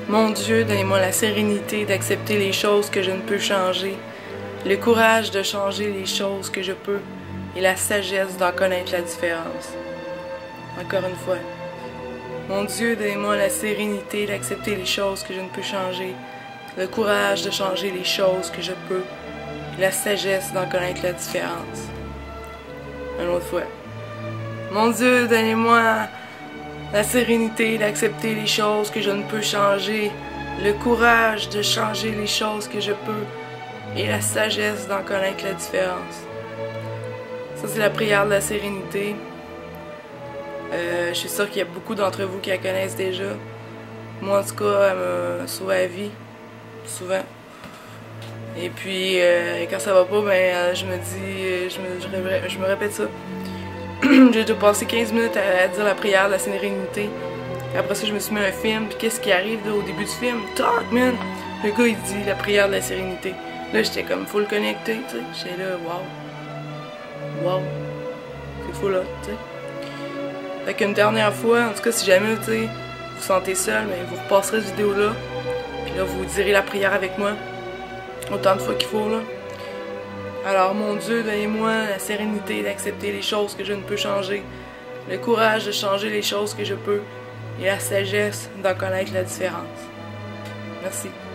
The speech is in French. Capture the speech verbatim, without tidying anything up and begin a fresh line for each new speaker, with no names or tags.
Mon Dieu, donnez-moi la sérénité d'accepter les choses que je ne peux changer, le courage de changer les choses que je peux et la sagesse d'en connaître la différence. Encore une fois. Mon Dieu, donnez-moi la sérénité d'accepter les choses que je ne peux changer, le courage de changer les choses que je peux et la sagesse d'en connaître la différence. Une autre fois. Mon Dieu, donnez-moi la sérénité d'accepter les choses que je ne peux changer, le courage de changer les choses que je peux et la sagesse d'en connaître la différence. Ça, c'est la prière de la sérénité. Euh, je suis sûre qu'il y a beaucoup d'entre vous qui la connaissent déjà. Moi, en tout cas, elle me sauve la vie, souvent. Et puis, euh, quand ça va pas, ben, je me dis, je me, je, je me répète ça. J'ai déjà passé quinze minutes à, à dire la prière de la sérénité. Après ça, je me suis mis un film. Puis qu'est-ce qui arrive là, au début du film? Tac, man! Le gars, il dit la prière de la sérénité. Là, j'étais comme, faut le connecter, tu sais. J'étais là, wow. Wow. C'est fou là, tu sais. Fait qu'une dernière fois, en tout cas, si jamais, tu sais, vous vous sentez seul, mais vous repasserez cette vidéo-là. Puis là, vous direz la prière avec moi. Autant de fois qu'il faut, là. Alors, mon Dieu, donnez-moi la sérénité d'accepter les choses que je ne peux changer, le courage de changer les choses que je peux, et la sagesse d'en connaître la différence. Merci.